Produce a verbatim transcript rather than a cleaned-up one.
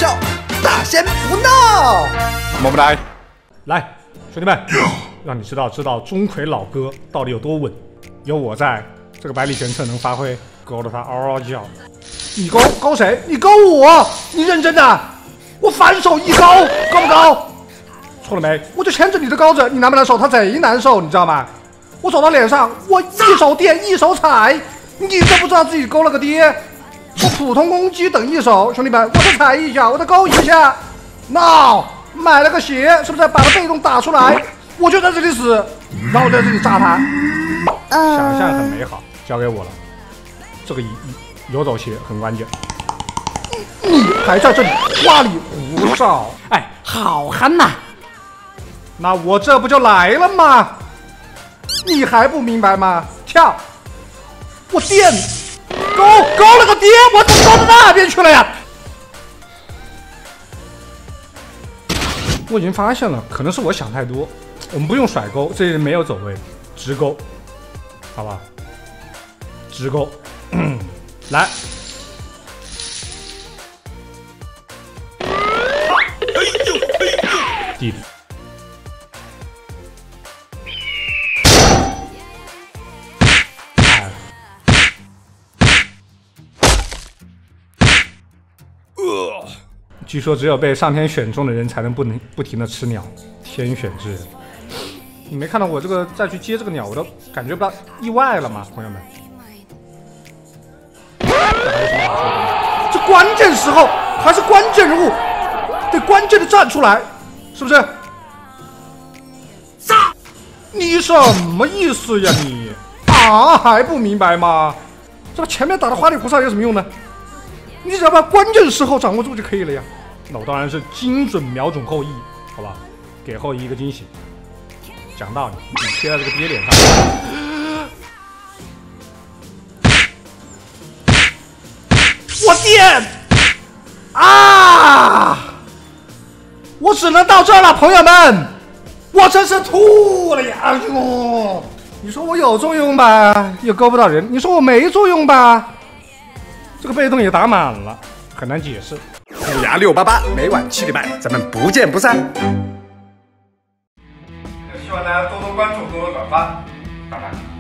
笑，大仙不闹。 么么哒！来，兄弟们，让你知道知道钟馗老哥到底有多稳。有我在，这个百里玄策能发挥，勾得他嗷嗷叫。你勾勾谁？你勾我？你认真的？我反手一勾，高不高？错了没？我就牵着你的钩子，你难不难受？他贼难受，你知道吗？我走到脸上，我一手电一手踩，你都不知道自己勾了个爹。我普通攻击等一手，兄弟们，我再踩一下，我再勾一下。闹，买了个鞋，是不是？把他被动打出来，我就在这里死，然后我在这里炸他。想象很美好，交给我了。这个游走鞋很关键。你还在这里花里胡哨，哎，好憨呐！那我这不就来了吗？你还不明白吗？跳！我电勾勾了个爹，我怎么勾到那边去了呀？我已经发现了，可能是我想太多。我们不用甩钩，这些人没有走位，直勾，好吧？直勾，来。弟弟。据说只有被上天选中的人才能不能不停的吃鸟，天选之人。你没看到我这个再去接这个鸟，我都感觉不到意外了吗，朋友们？这关键时候还是关键人物，得关键的站出来，是不是？你什么意思呀你？啊，还不明白吗？这前面打的花里胡哨有什么用呢？你只要把关键时候掌握住就可以了呀。那我当然是精准瞄准后羿，好吧，给后羿一个惊喜。讲道理，你贴在这个爹脸上，我电啊！我只能到这儿了，朋友们，我真是吐了呀！哎呦，你说我有作用吧，又勾不到人；你说我没作用吧，这个被动也打满了，很难解释。 虎牙六八八，每晚七点半，咱们不见不散。 希望大家多多关注，多多转发，拜拜。